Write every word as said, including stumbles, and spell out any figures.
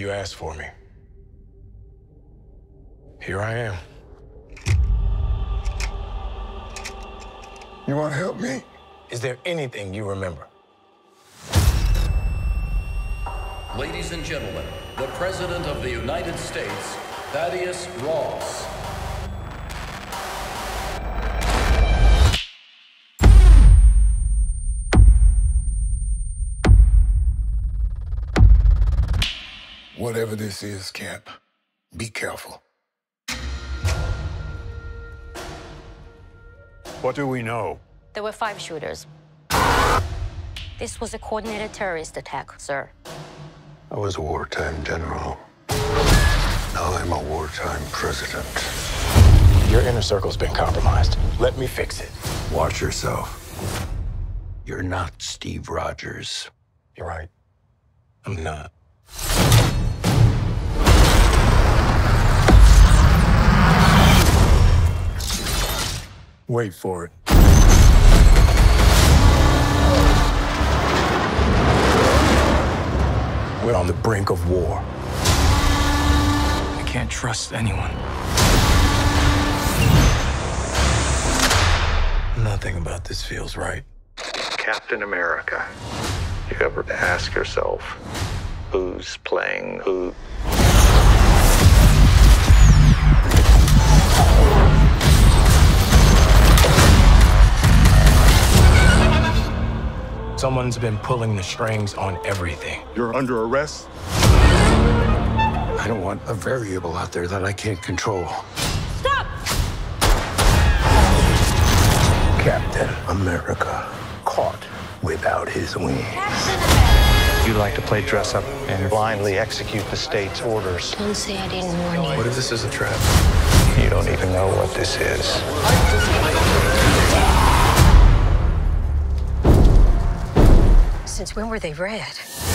You asked for me. Here I am. You want to help me? Is there anything you remember? Ladies and gentlemen, the President of the United States, Thaddeus Ross. Whatever this is, Cap, be careful. What do we know? There were five shooters. This was a coordinated terrorist attack, sir. I was a wartime general. Now I'm a wartime president. Your inner circle's been compromised. Let me fix it. Watch yourself. You're not Steve Rogers. You're right. I'm not. Wait for it. We're on the brink of war. I can't trust anyone. Nothing about this feels right. Captain America. You ever ask yourself, who's playing who? Someone's been pulling the strings on everything. You're under arrest? I don't want a variable out there that I can't control. Stop! Captain America, caught without his wings. You like to play dress up and blindly execute the state's orders. Don't say I didn't warn you. What if this is a trap? You don't even know what this is. Since when were they red?